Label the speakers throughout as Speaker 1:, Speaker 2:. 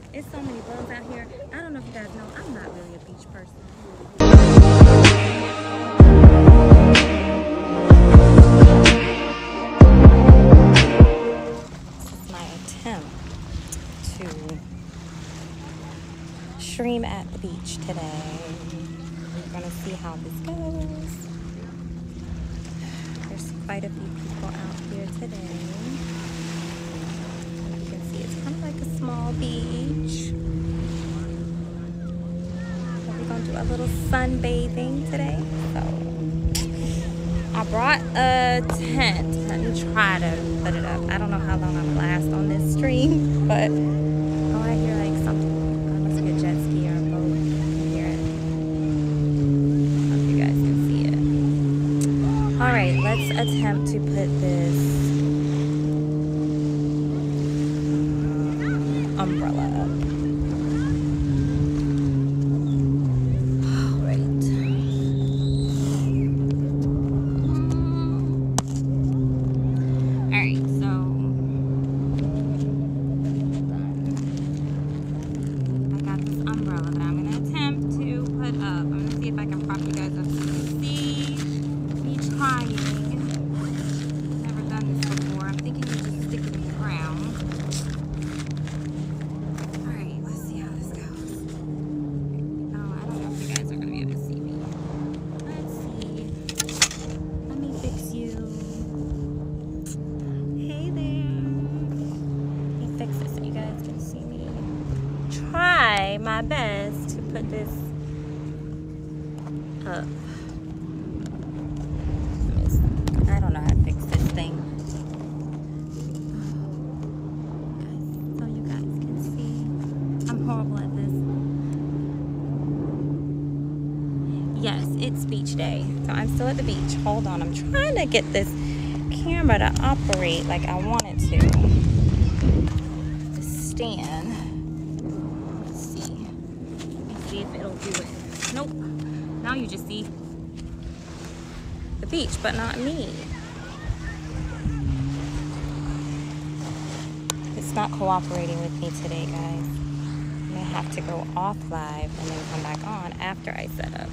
Speaker 1: It's so many bugs out here. I don't know if you guys know, I'm not really a beach person. This is my attempt to stream at the beach today. We're gonna see how this goes. There's quite a few people out here today. You can see it's kind of like a small beach. So we're gonna do a little sunbathing today. So I brought a tent. Let me try to put it up. I don't know how long I'm gonna last on this stream, but oh, I hear like something. It must be a jet ski or a boat. I can hear it. I don't know if you guys can see it. All right, let's attempt to put this umbrella up. All right. All right, so I got this umbrella that I'm gonna attempt to put up. I'm gonna see if I can prop you guys up so you can see me trying. Never done this before. I'm thinking you just stick it in the ground. All right, let's see how this goes. Oh, I don't know if you guys are gonna be able to see me. Let's see. Let me fix you. Hey there. Let me fix it so you guys can see me. Try my best to put this up. I don't know how to fix this thing. So you guys can see. I'm horrible at this. Yes, it's beach day. So I'm still at the beach. Hold on. I'm trying to get this camera to operate like I want it to. The stand. Let's see. Let's see if it'll do it. Nope. Now you just see the beach, but not me. It's not cooperating with me today, guys. I may have to go off live and then come back on after I set up.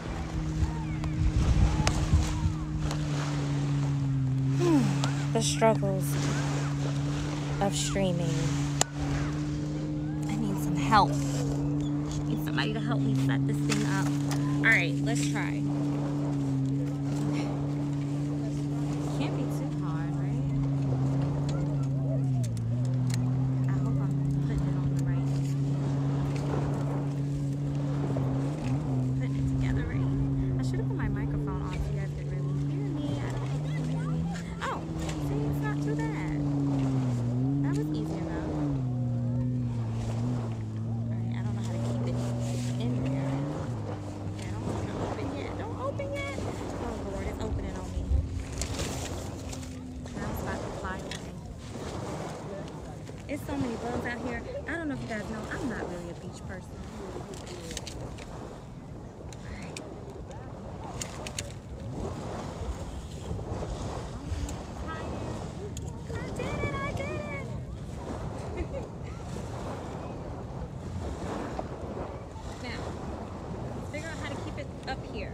Speaker 1: The struggles of streaming. I need some help. I need somebody to help me set this thing up. All right, let's try. Can't be too hard, right? I hope I'm putting it on the right. Putting it together right. I should have put my microphone on so you guys could really hear me. I don't know if you can hear me. Oh, see, it's not too bad. That was easy enough. Alright, I don't know how to keep it in there. Okay, I don't want it to open yet. Don't open yet. Oh Lord, it's opening on me. Now it's about to fly away. It's so many bugs out here. I don't know if you guys know, I'm not really a beach person. Alright. I did it! I did it! Now, let's figure out how to keep it up here.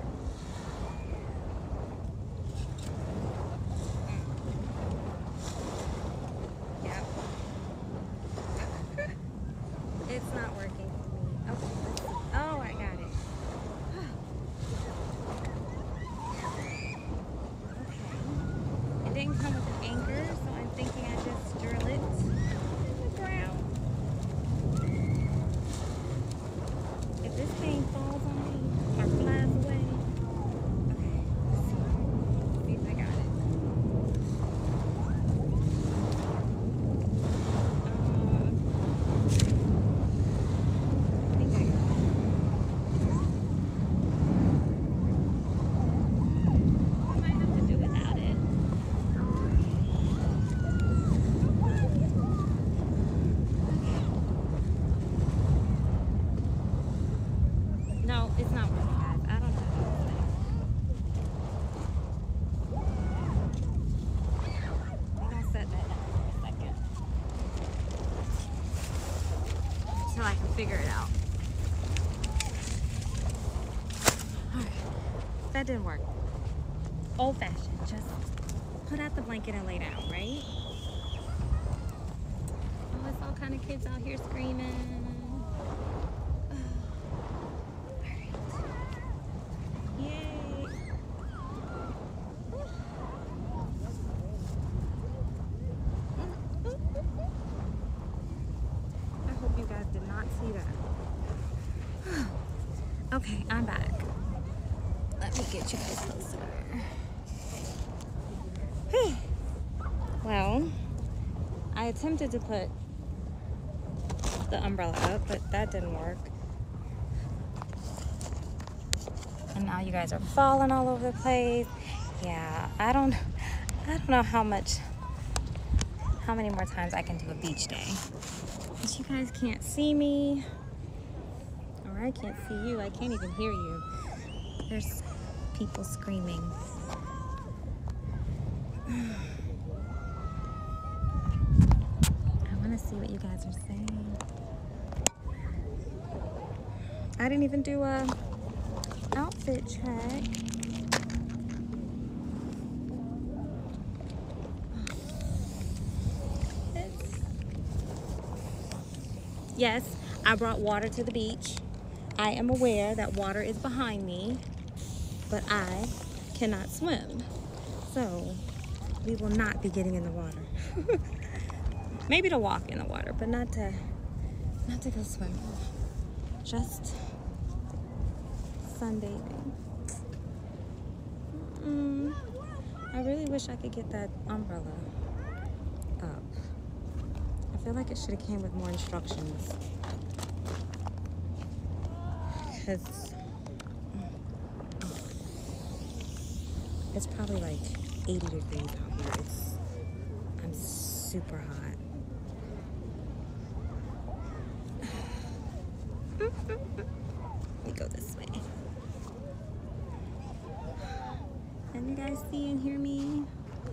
Speaker 1: Yep. It's not working for me. Okay, let's see. Oh, I got it. until I can figure it out. Alright, that didn't work. Old fashioned, just put out the blanket and lay down, right? Oh, it's all kind of kids out here screaming. Okay, I'm back. Let me get you guys closer. Well, I attempted to put the umbrella up, but that didn't work. And now you guys are falling all over the place. Yeah, I don't know how many more times I can do a beach day. But you guys can't see me. I can't see you. I can't even hear you. There's people screaming. I want to see what you guys are saying. I didn't even do a outfit check. Yes, I brought water to the beach. I am aware that water is behind me, but I cannot swim. So we will not be getting in the water. Maybe to walk in the water, but not to go swimming. Just sunbathing. I really wish I could get that umbrella up. I feel like it should have came with more instructions. Because it's probably like 80 degrees out here. I'm super hot. Let me go this way. Can you guys see and hear me?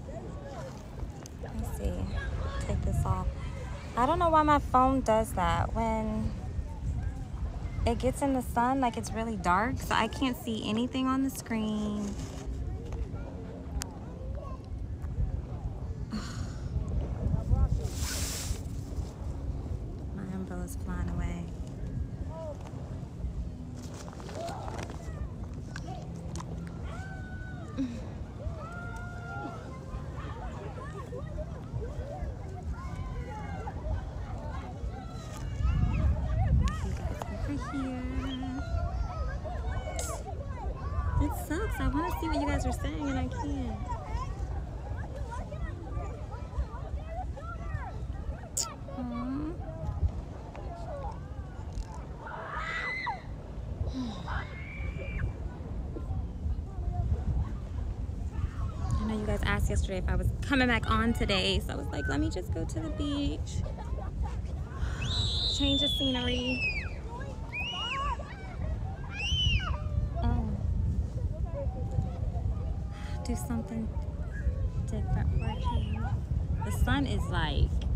Speaker 1: Let's see. Take this off. I don't know why my phone does that. When it gets in the sun, like it's really dark, so I can't see anything on the screen. My umbrella's flying away. It sucks. I want to see what you guys are saying and I can't. I know you guys asked yesterday if I was coming back on today, so I was like, let me just go to the beach. Change of scenery. Do something different for a change. The sun is like